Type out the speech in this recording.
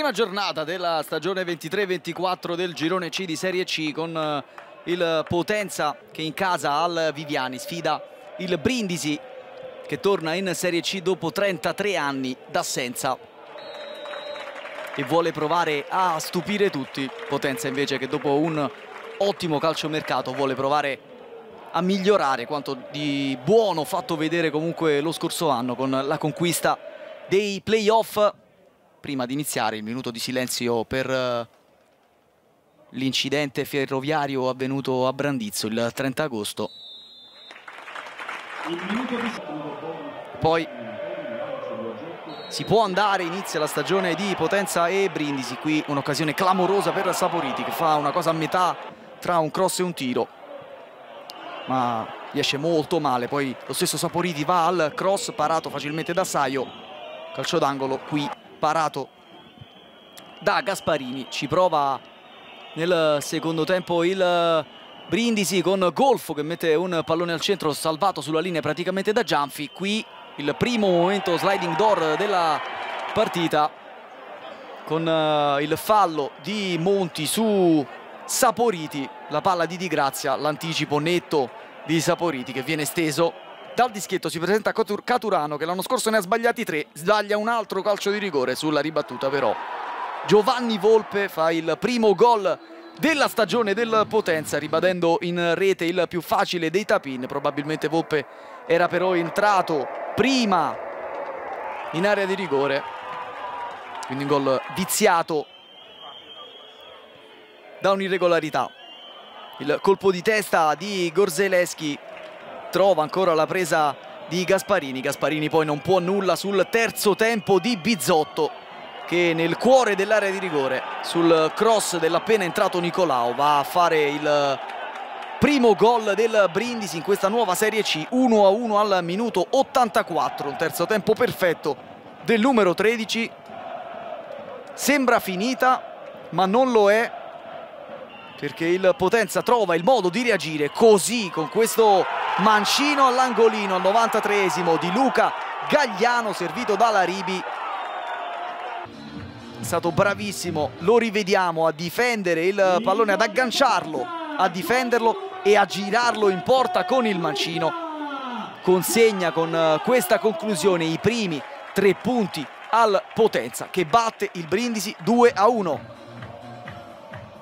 Prima giornata della stagione 23-24 del girone C di Serie C, con il Potenza che in casa al Viviani sfida il Brindisi che torna in Serie C dopo 33 anni d'assenza e vuole provare a stupire tutti. Potenza invece che dopo un ottimo calciomercato vuole provare a migliorare quanto di buono fatto vedere comunque lo scorso anno con la conquista dei playoff. Prima di iniziare il minuto di silenzio per l'incidente ferroviario avvenuto a Brandizzo il 30 agosto. Poi si può andare, inizia la stagione di Potenza e Brindisi. Qui un'occasione clamorosa per Saporiti che fa una cosa a metà tra un cross e un tiro, ma riesce molto male. Poi lo stesso Saporiti va al cross parato facilmente da Saio, calcio d'angolo qui parato da Gasparini. Ci prova nel secondo tempo il Brindisi con Golfo che mette un pallone al centro salvato sulla linea praticamente da Gianfi. Qui il primo momento sliding door della partita con il fallo di Monti su Saporiti, la palla di Grazia, l'anticipo netto di Saporiti che viene steso dal dischetto. Si presenta Caturano che l'anno scorso ne ha sbagliati 3, sbaglia un altro calcio di rigore sulla ribattuta, però Giovanni Volpe fa il primo gol della stagione del Potenza, ribadendo in rete il più facile dei tap-in. Probabilmente Volpe era però entrato prima in area di rigore, quindi un gol viziato da un'irregolarità. Il colpo di testa di Gorzeleschi trova ancora la presa di Gasparini. Gasparini poi non può nulla sul terzo tempo di Bizzotto che nel cuore dell'area di rigore sul cross dell'appena entrato Nicolao va a fare il primo gol del Brindisi in questa nuova Serie C. 1-1 al minuto 84, un terzo tempo perfetto del numero 13. Sembra finita ma non lo è, perché il Potenza trova il modo di reagire così con questo mancino all'angolino al 93esimo di Luca Gagliano servito da Laribi. È stato bravissimo, lo rivediamo a difendere il pallone, ad agganciarlo, a difenderlo e a girarlo in porta con il mancino. Consegna con questa conclusione i primi 3 punti al Potenza che batte il Brindisi 2-1.